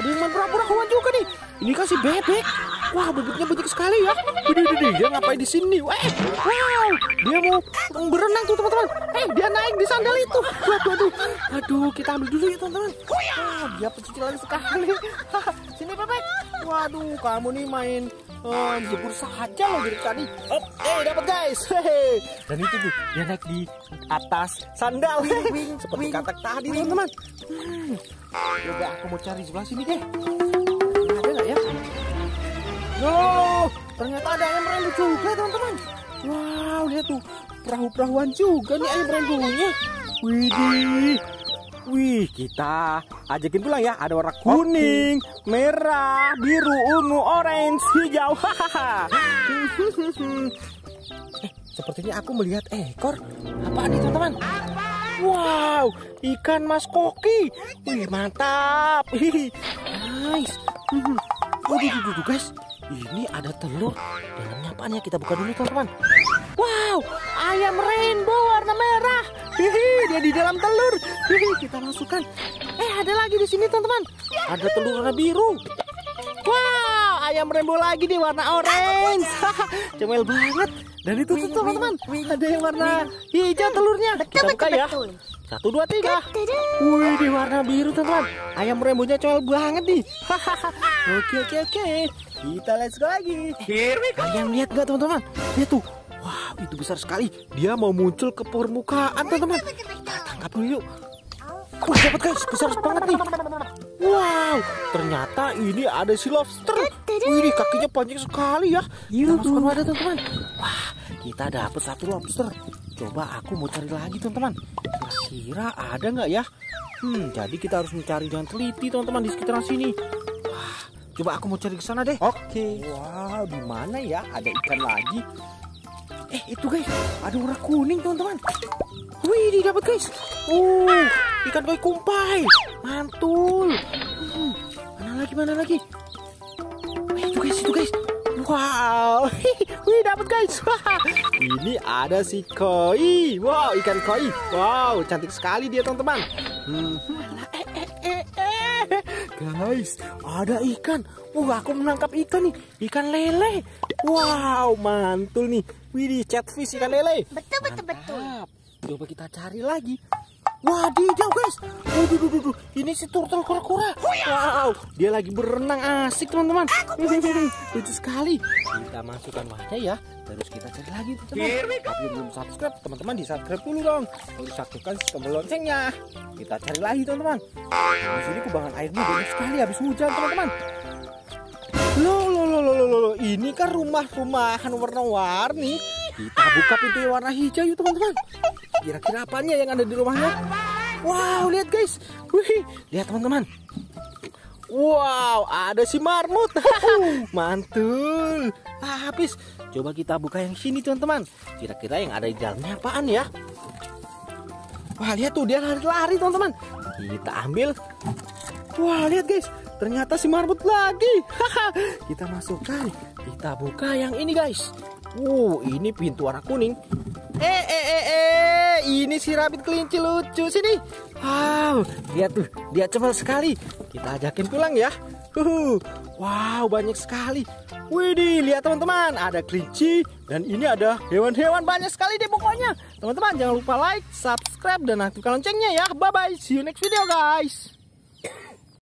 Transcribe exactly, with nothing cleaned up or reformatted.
ada yang main pura-pura juga nih. Ini kan si bebek. Wah, bebeknya banyak sekali ya. Widih, widih, dia ngapain di sini? Wah, wow, dia mau berenang tuh teman-teman. Eh, dia naik di sandal itu. Waduh, aduh, aduh, kita ambil dulu ya teman-teman. Wah, dia pecicilan sekali. Sini bebek. Waduh, kamu nih main uh, jebur saja loh dari tadi. Oh, eh, dapat guys. Hehe. Dan itu tuh dia naik di atas sandal. Seperti katak tadi teman-teman. Hmm. Coba aku mau cari sebelah sini deh. Ada nggak ya? Loh, ternyata ada ayam rainbow juga teman-teman. Wow, lihat tuh perahu-perahuan juga nih ayam rainbow-nya. Widih. Wih, kita ajakin pulang ya. Ada warna kuning, merah, biru, ungu, orange, hijau. Hahaha. Eh, sepertinya aku melihat ekor. Apaan nih teman-teman? Wow, ikan mas koki. Wih, mantap. Hihi. Nice. Waduh, waduh, waduh, guys. Ini ada telur. Dalamnya apaan ya? Kita buka dulu teman-teman. Wow, ayam rainbow warna merah. Hihi, dia di dalam telur. Hihi, kita masukkan. Eh, ada lagi di sini teman-teman. Ada telur warna biru. Wow, ayam rainbow lagi di warna orange. Comel banget. Dan itu tuh teman-teman, ada yang warna hijau telurnya. Kita buka ya. Satu, dua, tiga. Wih, di warna biru teman-teman. Ayam rainbow-nya comel banget nih. Oke, oke, oke. Kita let's go lagi. Kalian lihat nggak teman-teman? Lihat tuh. Wow, itu besar sekali. Dia mau muncul ke permukaan teman-teman. Kita tangkap dulu yuk. Wah, dapat guys, besar banget nih. Wow, ternyata ini ada si lobster. Wih, kakinya panjang sekali ya. Kita masukkan wadah teman-teman. Wah, kita dapat satu lobster. Coba aku mau cari lagi teman-teman. Kira-kira ada nggak ya? Hmm, jadi kita harus mencari dengan teliti teman-teman di sekitaran sini. Wah, coba aku mau cari ke sana deh. Oke. Wow, di mana ya? Ada ikan lagi. Eh, itu guys, ada warna kuning teman-teman. Wih, dapat guys. Oh, ikan koi kumpai. Mantul. Hmm, mana lagi, mana lagi? Eh, itu guys, itu guys. Wow, wih, dapat guys. Ini ada si koi. Wow, ikan koi. Wow, cantik sekali dia teman-teman. Hmm. Eh, eh, eh, eh. Guys, ada ikan. Wah, aku menangkap ikan nih. Ikan lele. Wow, mantul nih. Wih, catfish ikan lele. Betul, betul, betul. Coba kita cari lagi. Wah, dijauh guys. Waduh, duh, duh, duh. Ini si turtle kura-kura. Wow, dia lagi berenang asik teman-teman. Lucu sekali. Kita masukkan wadah ya. Terus kita cari lagi teman-teman. Tapi belum subscribe, teman-teman di subscribe dulu dong. Terus aktifkan tombol loncengnya. Kita cari lagi teman-teman. Di sini kubangan airnya banyak sekali habis hujan teman-teman. Loh, loh, loh, loh, loh, loh. Ini kan rumah-rumahan warna-warni. Kita buka pintu yang warna hijau yuk teman-teman. Kira-kira apanya yang ada di rumahnya? Wow, lihat guys. Wih, lihat teman-teman. Wow, ada si marmut. Mantul. Ah, habis. Coba kita buka yang sini teman-teman. Kira-kira yang ada di dalamnya apaan ya? Wah, lihat tuh dia lari-lari teman-teman. Kita ambil. Wah, lihat guys. Ternyata si marmut lagi. Kita masukkan. Kita buka yang ini guys. Wow, ini pintu warna kuning. Eh, eh, eh, eh. Ini si rabbit kelinci lucu. Sini. Wow, lihat tuh. Dia cepat sekali. Kita ajakin pulang ya. Huhu. Wow, banyak sekali. Widih, lihat teman-teman. Ada kelinci. Dan ini ada hewan-hewan banyak sekali deh pokoknya. Teman-teman jangan lupa like, subscribe, dan aktifkan loncengnya ya. Bye-bye. See you next video guys.